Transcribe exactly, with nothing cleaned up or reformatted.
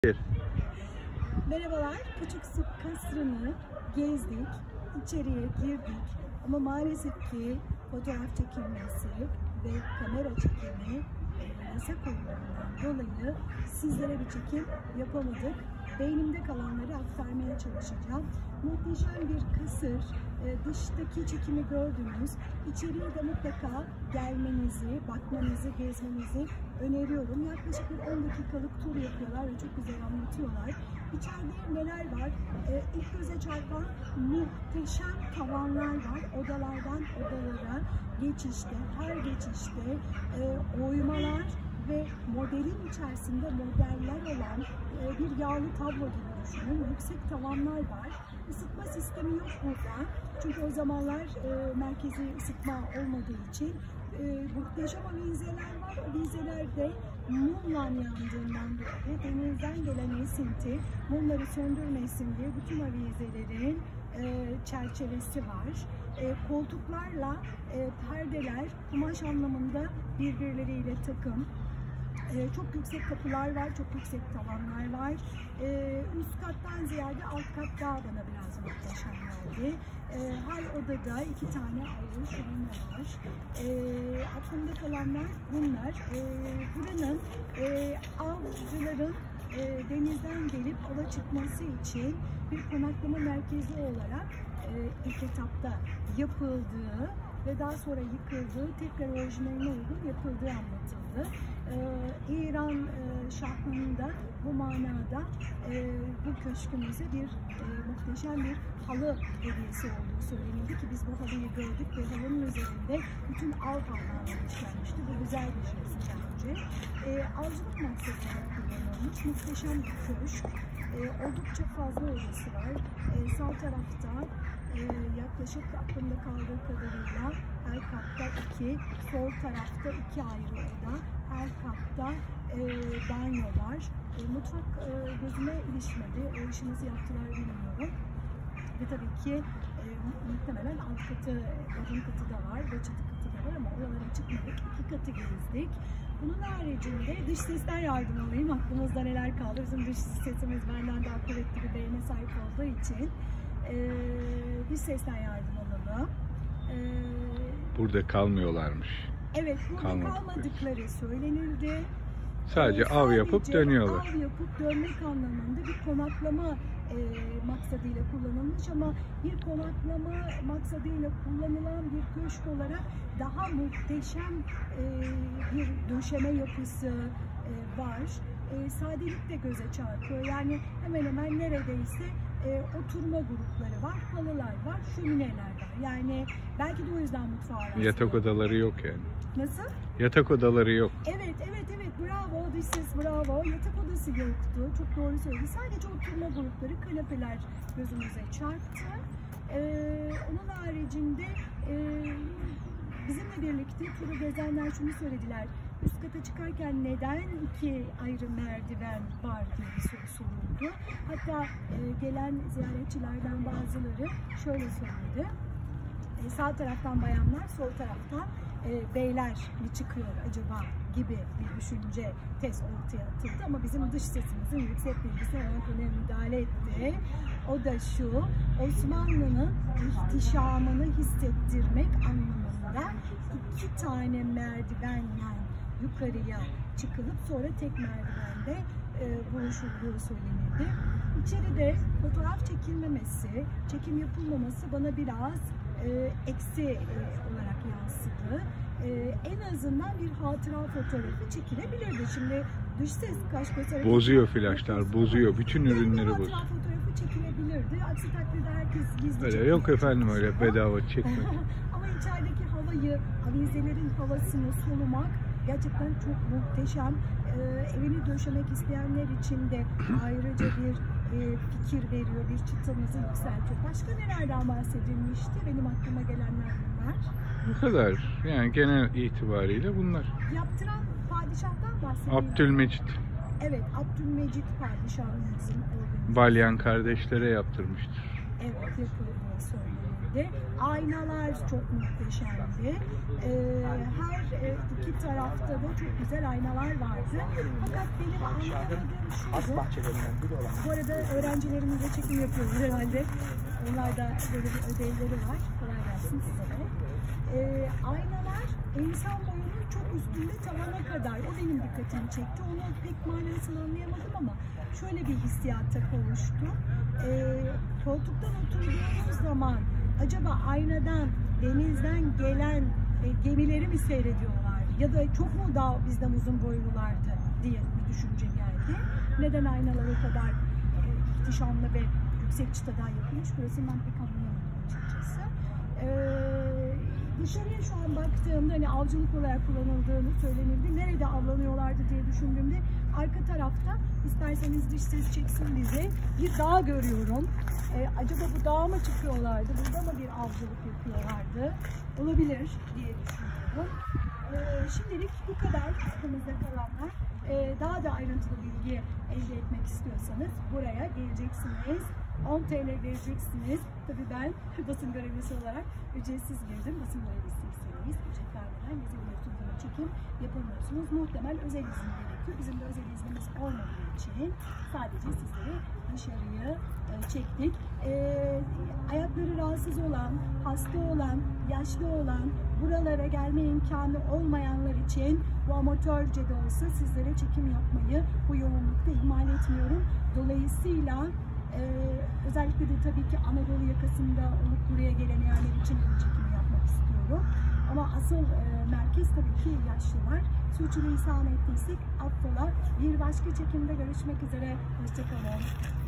Merhabalar, Küçük Su Kasrı'nı gezdik, içeriye girdik ama maalesef ki fotoğraf çekilmesi ve kamera çekimi e, yasak olduğundan dolayı sizlere bir çekim yapamadık. Beynimde kalanları aktarmaya çalışacağım. Muhteşem bir kasır, e, dıştaki çekimi gördünüz. İçeriye de mutlaka gelmenizi, bakmanızı, gezmenizi öneriyorum. Yaklaşık bir on dakikalık tur yapıyorlar ve çok güzel anlatıyorlar. İçeride neler var? E, ilk göze çarpan muhteşem tavanlar var. Odalardan odalara geçişte, her geçişte e, oymalar ve modelin içerisinde modeller olan e, bir yağlı tablo gibi düşünün. Yüksek tavanlar var. Isıtma sistemi yok burada. Çünkü o zamanlar e, merkezi ısıtma olmadığı için e, muhteşem avizeler var. Avizeler de mumla yandığından dolayı denizden gelen esinti mumları söndürmesin diye bütün avizelerin e, çerçevesi var. E, koltuklarla e, perdeler kumaş anlamında birbirleriyle takım. Ee, çok yüksek kapılar var, çok yüksek tavanlar var. Ee, üst kattan ziyade alt kat daha bana biraz muhteşem geldi. Ee, her odada iki tane ayrı şömine var. Ee, aklımda kalanlar bunlar. Ee, buranın e, avcıların e, denizden gelip ava çıkması için bir konaklama merkezi olarak e, ilk etapta yapıldığı ve daha sonra yıkıldığı, tekrar orijinaline uygun yapıldığı anlatıldı. Ee, İran e, Şahı'nın da bu manada e, bu köşkümüze bir e, muhteşem bir halı hediyesi olduğu söylenildi ki biz bu halıyı gördük ve halının üzerinde bütün av hayvanları işlenmişti. Bu güzel bir jest bence. E, avcılık maksatıyla kullanılmış muhteşem bir köşk. E, oldukça fazla odası var. E, sağ tarafta e, yaklaşık aklımda kaldığı kadarıyla her katta iki, sol tarafta iki ayrı oda, her katta e, banyo var. E, mutfak e, gözüme ilişmedi. O işi nasıl yaptılar bilmiyorum. Ve tabii ki e, muhtemelen alt katı, bodrum katı da var ve çatı katı da var ama oralara çıkmadık. İki katı gezdik. Bunun haricinde dış sesten yardım alayım. Aklımızda neler kaldı? Bizim dış sesimiz benden daha kuvvetli bir beyne sahip olduğu için e, dış sesten yardım alalım. E, Burada kalmıyorlarmış. Evet, burada Kalmadık kalmadıkları söylenildi. Sadece Ee, av yapıp sadece dönüyorlar. Av yapıp dönmek anlamında bir konaklama e, maksadıyla kullanılmış ama bir konaklama maksadıyla kullanılan bir köşk olarak daha muhteşem e, bir döşeme yapısı e, var. E, sadelik de göze çarpıyor. Yani hemen hemen neredeyse e, oturma grupları var, halılar var, şömineler var. Yani belki de o yüzden mutfağı arasında. Yatak odaları yok yani. Nasıl? Yatak odaları yok. Evet, evet, evet. Bravo. Dış ses bravo. Yatak odası yoktu. Çok doğru söyledi. Sadece oturma grupları, kanepeler gözümüze çarptı. Ee, onun haricinde e, bizimle birlikte turu gezenler şunu söylediler. Üst kata çıkarken neden iki ayrı merdiven var diye bir soru soruldu. Hatta e, gelen ziyaretçilerden bazıları şöyle söyledi. E, sağ taraftan bayanlar, sol taraftan e, beyler mi çıkıyor acaba gibi bir düşünce tez ortaya atıldı ama bizim dış sesimizin yüksek bilgisi ona konuya müdahale etti. O da şu, Osmanlı'nın ihtişamını hissettirmek anlamında iki tane merdivenle yukarıya çıkılıp sonra tek merdivende e, buluşulduğu söylenildi. İçeride fotoğraf çekilmemesi, çekim yapılmaması bana biraz e, eksi e, olarak yansıdı. E, en azından bir hatıra fotoğrafı çekilebilirdi. Şimdi dış ses kaş göstererek Bozuyor flaşlar, bozuyor. Bütün ürünleri bozuyor. Hatıra fotoğrafı çekilebilirdi. Aksi takdirde herkes gizli Öyle yok efendim öyle bedava çekme. Ama içerideki havayı, avizelerin havasını solumak gerçekten çok muhteşem. Ee, evini döşemek isteyenler için de ayrıca bir e, fikir veriyor, bir çıtamızı yükseltiyor. Başka nelerden bahsedilmişti? Benim aklıma gelenler bunlar. Bu kadar. Yani genel itibariyle bunlar. Yaptıran padişahtan bahsediyor. Abdülmecit. Evet, Abdülmecit padişahımızın organizasyonu. Balyan kardeşlere yaptırmıştır. Evet, yapıldığı söyleniyor. güzeldi. Aynalar çok muhteşemdi. Ee, her e, iki tarafta da çok güzel aynalar vardı. Fakat benim anlamadığım şuydu. Bu arada öğrencilerimizle çekim yapıyoruz herhalde. Onlar da böyle bir ödevleri var. Kolay gelsin size de. Ee, aynalar insan boyunun çok üstünde tavana kadar. O benim dikkatimi çekti. Onu pek manasını anlayamadım ama şöyle bir hissiyata kavuştu. Ee, koltuktan oturduğumuz zaman acaba aynadan, denizden gelen e, gemileri mi seyrediyorlar? Ya da çok mu daha bizden uzun boylulardı diye bir düşünce geldi. Neden aynalar o kadar e, ihtişamlı ve yüksek çıtadan yapılmış? Burasını ben pek anlayamadım açıkçası. Ee, dışarıya şu an baktığımda hani avcılık olarak kullanıldığını söylenildi. Nerede avlanıyorlardı diye düşündüğümde arka tarafta, isterseniz dış ses çeksin bize, bir dağ görüyorum. Ee, acaba bu dağa mı çıkıyorlardı? Burada mı bir avcılık yapıyorlardı? Olabilir diye düşünüyorum. Ee, şimdilik bu kadar aklımızda kalanlar. Ee, daha da ayrıntılı bilgi elde etmek istiyorsanız buraya geleceksiniz. on T L vereceksiniz. Tabii ben basın görevlisi olarak ücretsiz girdim. Basın görevlisiyseniz ücret vermeden gezebiliyorsunuz ama çekim yapamıyorsunuz. Muhtemel özel izin gerekiyor. Bizim de özel iznimiz olmadığı için sadece sizleri dışarıya e, çektik. E, ayakları rahatsız olan, hasta olan, yaşlı olan, buralara gelme imkanı olmayanlar için bu amatörce de olsa sizlere çekim yapmayı bu yoğunlukta ihmal etmiyorum. Dolayısıyla Ee, özellikle de tabii ki Anadolu yakasında olup buraya gelen yerler için bu çekimi yapmak istiyorum. Ama asıl e, merkez tabii ki yaşlılar. Suçlu lisan ettiysek affola. Bir başka çekimde görüşmek üzere. Hoşçakalın.